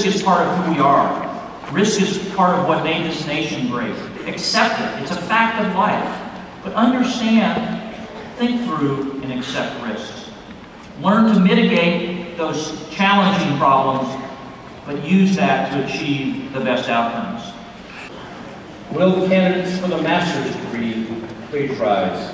Risk is part of who we are. Risk is part of what made this nation great. Accept it. It's a fact of life. But understand, think through, and accept risks. Learn to mitigate those challenging problems, but use that to achieve the best outcomes. Will the candidates for the master's degree please rise?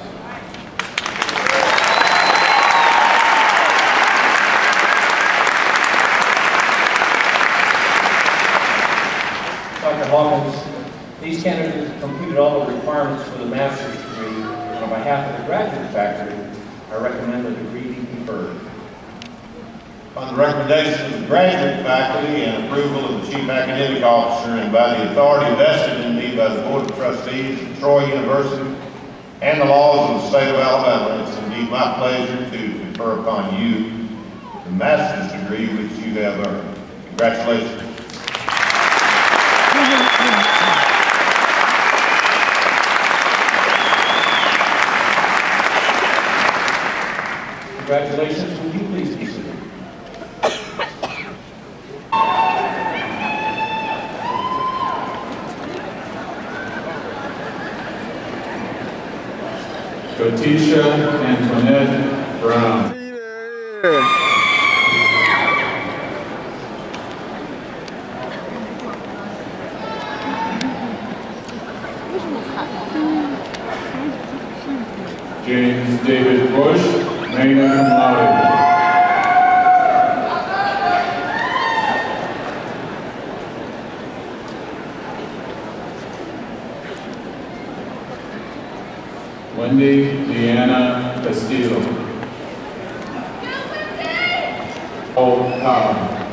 Dr. Hawkins, these candidates have completed all the requirements for the master's degree, and on behalf of the graduate faculty, I recommend the degree be conferred. On the recommendation of the graduate faculty and approval of the Chief Academic Officer and by the authority vested in me by the Board of Trustees of Troy University and the laws of the state of Alabama, it's indeed my pleasure to confer upon you the master's degree which you have earned. Congratulations. Congratulations. Would you please be seated? Fatisha Antoinette Brown. James David Bush, magna cum laude. Wendy Deanna Castillo. Paul Cobb.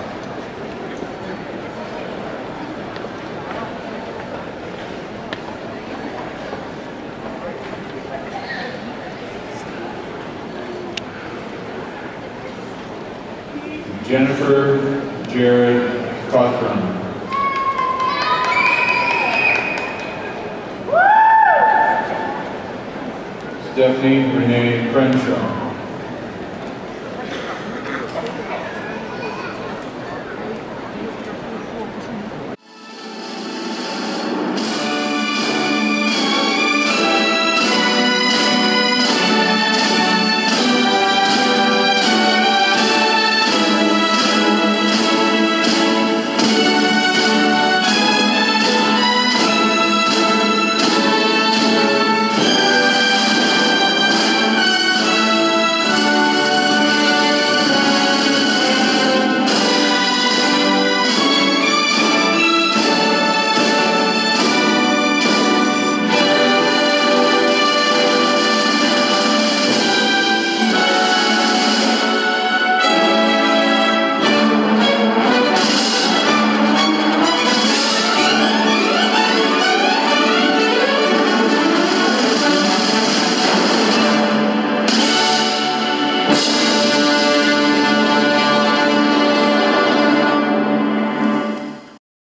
Jennifer Jared Cothran. Stephanie Renee Crenshaw.